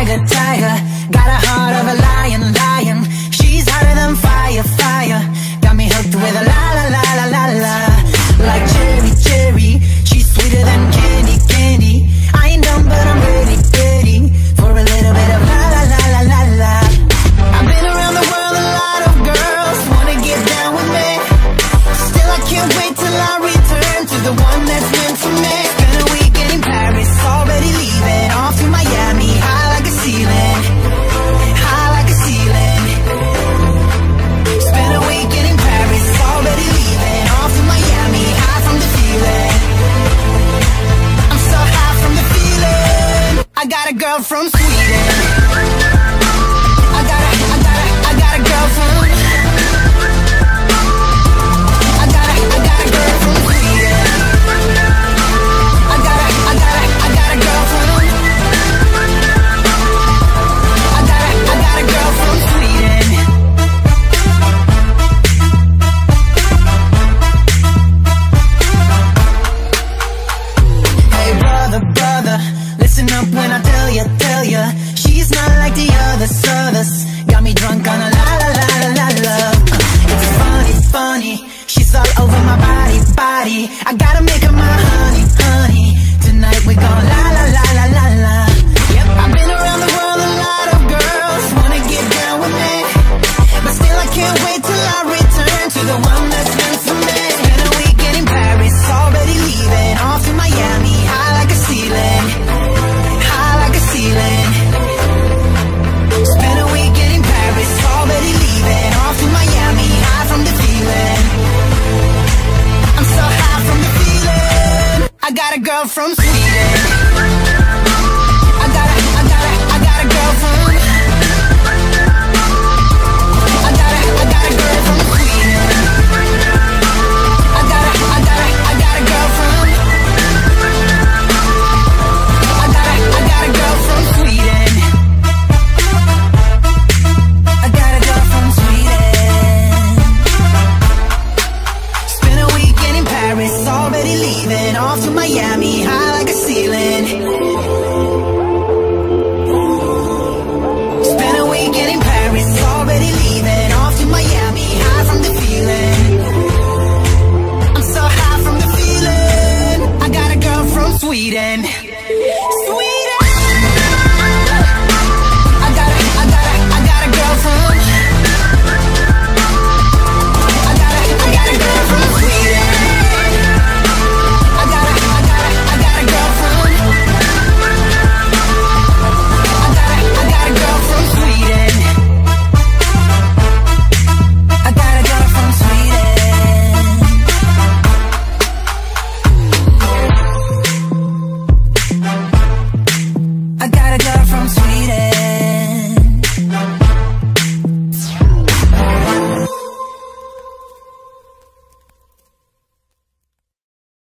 tiger, tiger. Got a heart of a lion, lion. She's hotter than fire, fire. Got me hooked with a la la la la la la. Like cherry, cherry. She's sweeter than candy, candy. I ain't dumb but I'm ready, ready for a little bit of la la la la la la. I've been around the world, a lot of girls wanna get down with me. Still I can't wait till I return to the one that's meant for me. Spent a weekend in Paris, already leaving off to Miami, high like a ceiling, high like a ceiling. Spent a weekend in Paris, already leaving off to Miami, high from the feeling. I'm so high from the feeling. I got a girl from Sweden. I got a girl from I got a girl from Sweden. I got a girl from I got a girl from Sweden. Hey brother, brother, listen up when I tell ya, she's not like the others. Got me drunk on a la la la la la la. It's funny, funny. She's all over my body, body. I gotta make her my honey, honey. Tonight we gon' la la la la la la. Yep, I've been around the world, a lot of girls wanna get down with me, but still I can't wait till I return to the one that's meant for me. Spent a weekend in Paris, already leaving off to Miami, high like a ceiling, high like a ceiling. Spent a weekend in Paris, already leaving off to Miami, high from the feeling. I'm so high from the feeling. I got a girl from Sweden. I got a girl from I got a girl from Sweden. I got a girl from I got a girl from Sweden. I got a girl from Sweden. Spent a weekend in Paris, already leaving off to Miami, high like a ceiling. Spent a weekend in Paris, already leaving off to Miami, high from the feeling. I'm so high from the feeling. I got a girl from Sweden.